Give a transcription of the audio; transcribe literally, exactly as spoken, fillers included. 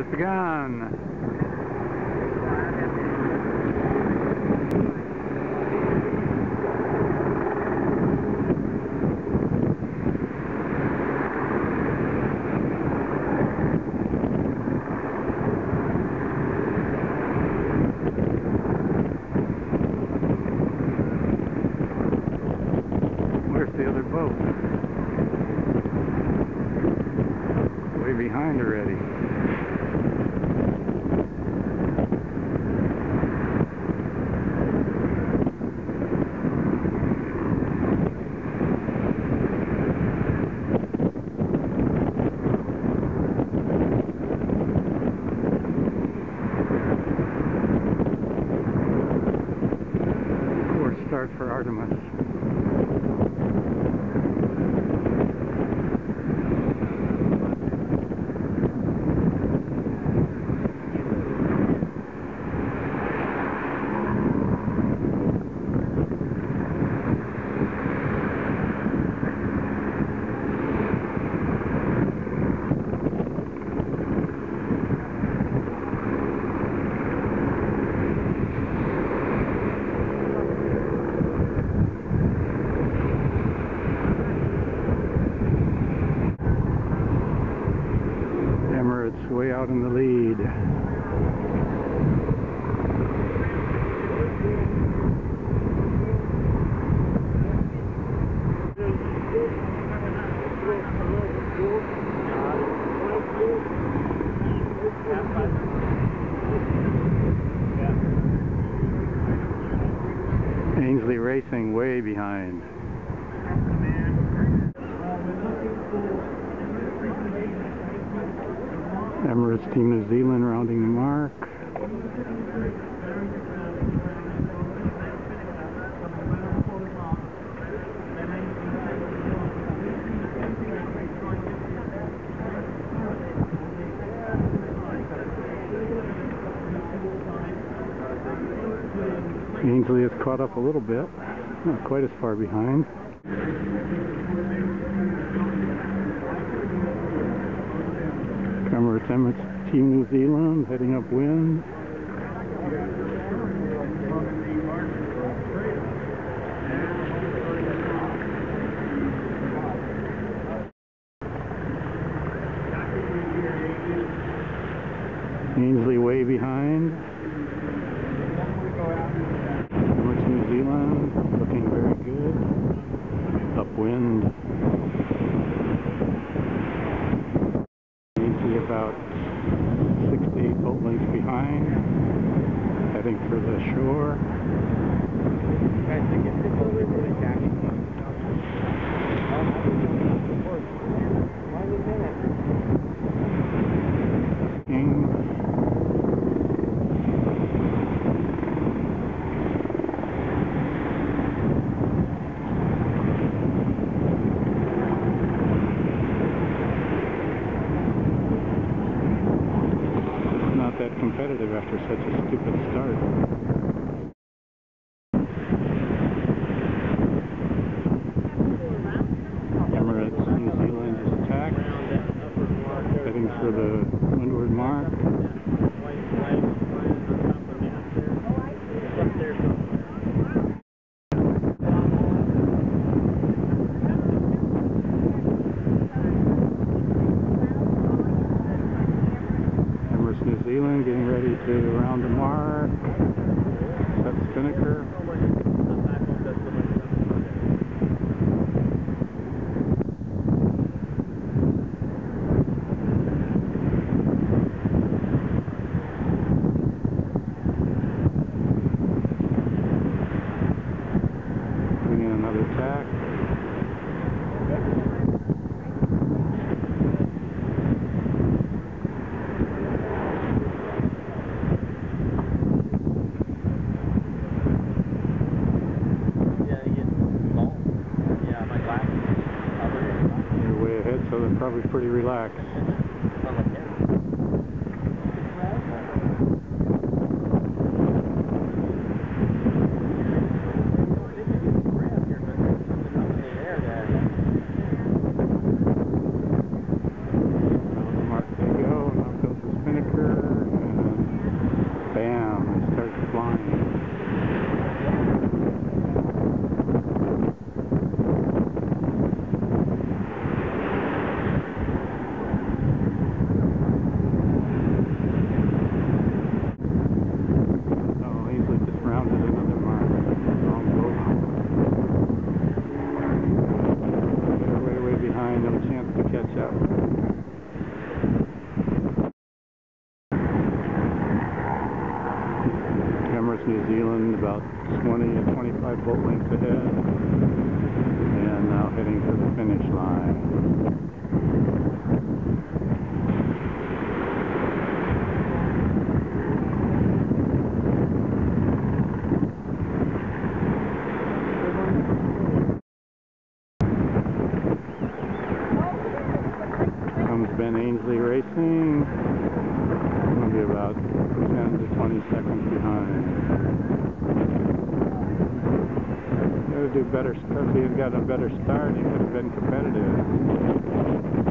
begun. Where's the other boat? Way behind already. Poor start for Artemis. Emirates way out in the lead. Ainsley Racing way behind. Emirates Team New Zealand rounding the mark. Ainsley has caught up a little bit, not quite as far behind. Emirates, Emirates Team New Zealand heading upwind. Ainsley way behind. Emirates New Zealand looking very good. Upwind. About six to eight boat lengths behind, heading for the shore. Guys, they get this over to the jacket. Why was that? That competitive after such a stupid start. Emirates New Zealand is attacked, heading for the windward mark. New Zealand getting ready to round the mark. Set spinnaker. Bring in another tack. So they're probably pretty relaxed. Mark they go, now comes the spinnaker. There's New Zealand about twenty to twenty-five boat lengths ahead. And now heading to the finish line. Ben Ainsley Racing. Going to be about ten to twenty seconds behind. Got to do better stuff. If he had gotten a better start, he would have been competitive.